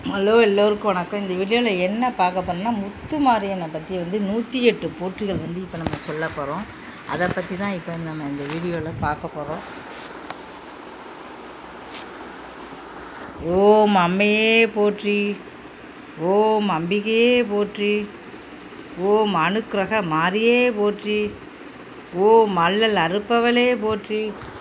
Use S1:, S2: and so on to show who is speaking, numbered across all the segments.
S1: Hello எல்லோருக்கும் வணக்கம். இந்த வீடியோவில் என்ன பார்க்க போகிறோம்னா முத்துமாரியனை பற்றி 108 போற்றிகள் இப்போ நம்ம சொல்ல போகிறோம். அதை பற்றி தான் இப்போ நம்ம இந்த வீடியோவில் பார்க்க போகிறோம். ஓம் அம்மையே போற்றி, ஓம் அம்பிகையே போற்றி, ஓம் அனுக்கிரக மாரியே போற்றி, ஓம் அல்லல் அறுப்பவளே போற்றி,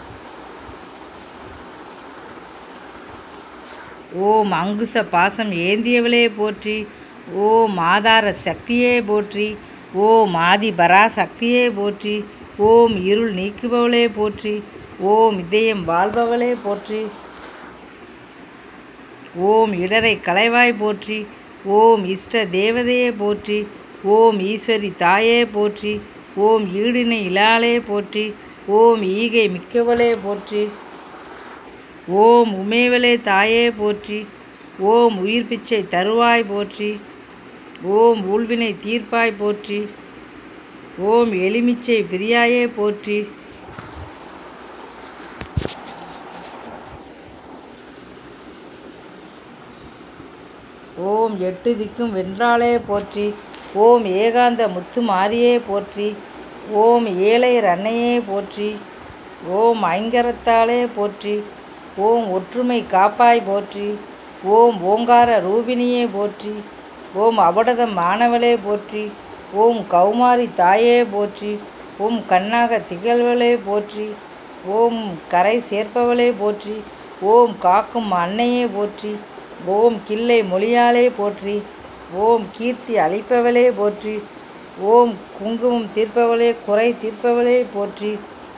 S1: ஓம் அங்குச பாசம் ஏந்தியவளே போற்றி, ஓம் ஆதார சக்தியே போற்றி, ஓம் ஆதி பராசக்தியே போற்றி, ஓம் இருள் நீக்குபவளே போற்றி, ஓம் இதயம் வாழ்பவளே போற்றி, ஓம் இடரை களைவாய் போற்றி, ஓம் இஷ்ட தேவதையே போற்றி, ஓம் ஈஸ்வரி தாயே போற்றி, ஓம் ஈடினை இலாளே போற்றி, ஓம் ஈகை மிக்கவளே போற்றி, ஓம் உமேவளே தாயே போற்றி, ஓம் உயிர் பிச்சை தருவாய் போற்றி, ஓம் ஊழ்வினை தீர்ப்பாய் போற்றி, ஓம் எலுமிச்சை பிரியாயே போற்றி, ஓம் எட்டு திக்கும் வென்றாளே போற்றி, ஓம் ஏகாந்த முத்து மாரியே போற்றி, ஓம் ஏழையர் அன்னையே போற்றி, ஓம் ஐங்கரத்தாளே போற்றி, ஓம் ஒற்றுமை காப்பாய் போற்றி, ஓம் ஓங்கார ரூபிணியே போற்றி, ஓம் அபடதம் மாணவளே போற்றி, ஓம் கௌமாரி தாயே போற்றி, ஓம் கண்ணாக திகழ்வளே போற்றி, ஓம் கரை சேர்ப்பவளே போற்றி, ஓம் காக்கும் அன்னையே போற்றி, ஓம் கிள்ளை மொழியாளே போற்றி, ஓம் கீர்த்தி அளிப்பவளே போற்றி, ஓம் குங்குமம் தீர்ப்பவளே குறை தீர்ப்பவளே போற்றி,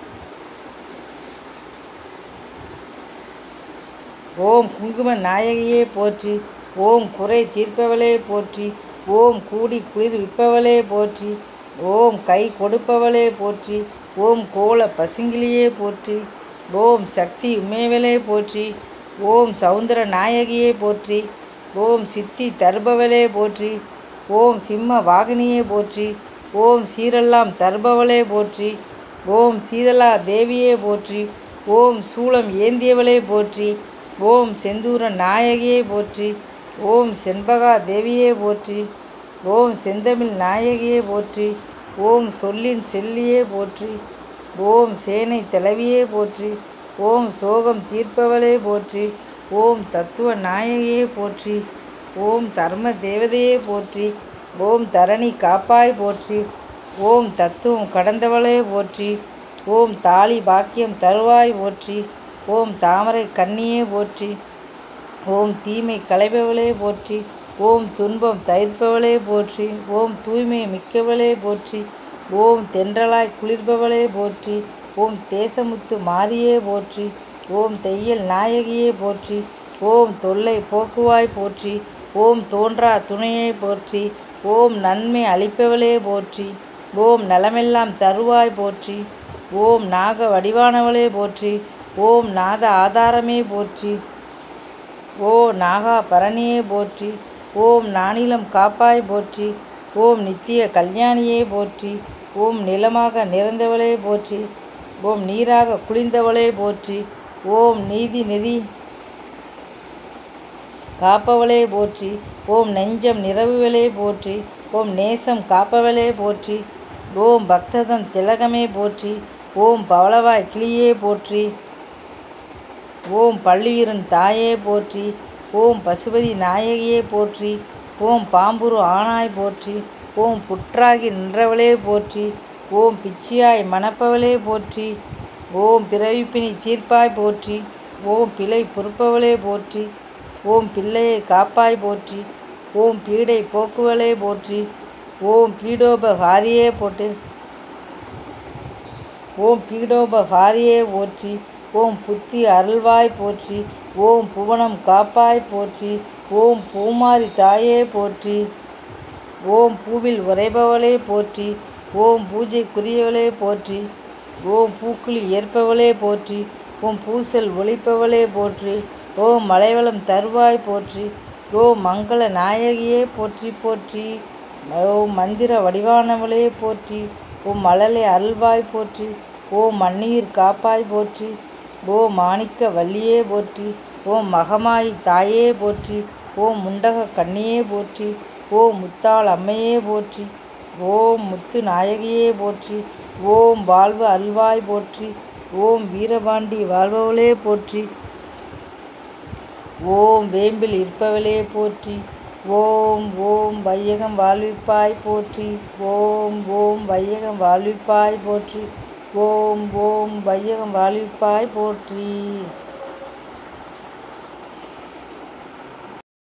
S1: ஓம் குங்கும நாயகியே போற்றி, ஓம் குறை தீர்ப்பவளே போற்றி, ஓம் கூடி குளிர் விப்பவளே போற்றி, ஓம் கை கொடுப்பவளே போற்றி, ஓம் கோல பசுங்கிலியே போற்றி, ஓம் சக்தி உமேவளே போற்றி, ஓம் சௌந்தர நாயகியே போற்றி, ஓம் சித்தி தருபவளே போற்றி, ஓம் சிம்ம வாகினியே போற்றி, ஓம் சீரெல்லாம் தருபவளே போற்றி, ஓம் சீதலா தேவியே போற்றி, ஓம் சூலம் ஏந்தியவளே போற்றி, ஓம் செந்தூர நாயகியே போற்றி, ஓம் செண்பகா தேவியே போற்றி, ஓம் செந்தமிழ் நாயகியே போற்றி, ஓம் சொல்லின் செல்லியே போற்றி, ஓம் சேனை தலைவியே போற்றி, ஓம் சோகம் தீர்ப்பவளே போற்றி, ஓம் தத்துவ நாயகியே போற்றி, ஓம் தர்ம தேவதையே போற்றி, ஓம் தரணி காப்பாய் போற்றி, ஓம் தத்துவம் கடந்தவளே போற்றி, ஓம் தாலி பாக்கியம் தருவாய் போற்றி, ஓம் தாமரை கண்ணியே போற்றி, ஓம் தீமை களைபவளே போற்றி, ஓம் துன்பம் தவிர்ப்பவளே போற்றி, ஓம் தூய்மை மிக்கவளே போற்றி, ஓம் தென்றலாய் குளிர்பவளே போற்றி, ஓம் தேசமுத்து மாரியே போற்றி, ஓம் தையல் நாயகியே போற்றி, ஓம் தொல்லை போக்குவாய் போற்றி, ஓம் தோன்றா துணையை போற்றி, ஓம் நன்மை அளிப்பவளே போற்றி, ஓம் நலமெல்லாம் தருவாய் போற்றி, ஓம் நாக வடிவானவளே போற்றி, ஓம் நாத ஆதாரமே போற்றி, ஓ நாகா பரணியே போற்றி, ஓம் நானிலம் காப்பாய் போற்றி, ஓம் நித்திய கல்யாணியே போற்றி, ஓம் நிலமாக நிறைந்தவளே போற்றி, ஓம் நீராக குளிர்ந்தவளே போற்றி, ஓம் நீதி நெறி காப்பவளே போற்றி, ஓம் நெஞ்சம் நிரவுவளே போற்றி, ஓம் நேசம் காப்பவளே போற்றி, ஓம் பக்ததம் திலகமே போற்றி, ஓம் பவளவாய் கிளியே போற்றி, ஓம் பள்ளிவீரன் தாயே போற்றி, ஓம் பசுபதி நாயகியே போற்றி, ஓம் பாம்புரு ஆனாய் போற்றி, ஓம் புற்றாகி நின்றவளே போற்றி, ஓம் பிச்சியாய் மணப்பவளே போற்றி, ஓம் பிறவிப்பினி தீர்ப்பாய் போற்றி, ஓம் பிழை பொறுப்பவளே போற்றி, ஓம் பிள்ளையை காப்பாய் போற்றி, ஓம் பீடை போக்குவளே போற்றி, ஓம் பீடோபகாரியே போற்றி, ஓம் பீடோபகாரியே போற்றி, ஓம் புத்தி அருள்வாய் போற்றி, ஓம் புவனம் காப்பாய் போற்றி, ஓம் பூமாரி தாயே போற்றி, ஓம் பூவில் உறைபவளே போற்றி, ஓம் பூஜைக்குரியவளே போற்றி, ஓம் பூக்குழி ஏற்பவளே போற்றி, ஓம் பூசல் ஒழிப்பவளே போற்றி, ஓம் மலைவளம் தருவாய் போற்றி, ஓம் மங்கள நாயகியே போற்றி போற்றி, ஓம் மந்திர வடிவானவளே போற்றி, ஓம் மழலை அருள்வாய் போற்றி, ஓம் மண்ணீர் காப்பாய் போற்றி, ஓம் மாணிக்க வள்ளியே போற்றி, ஓம் மகமாயி தாயே போற்றி, ஓம் முண்டக கண்ணியே போற்றி. ஓம் முத்தாள் அம்மையே போற்றி. ஓம் முத்து நாயகியே போற்றி. ஓம் வாழ்வு அல்வாய் போற்றி. ஓம் வீரபாண்டி வாழ்பவளே போற்றி. ஓம் வேம்பில் இருப்பவளே போற்றி. ஓம் ஓம் வையகம் வாழ்விப்பாய் போற்றி. ஓம் ஓம் வையகம் வாழ்விப்பாய் போற்றி. ஓம் ஓம் வையகம் வாழ்விப்பாய் போற்றி.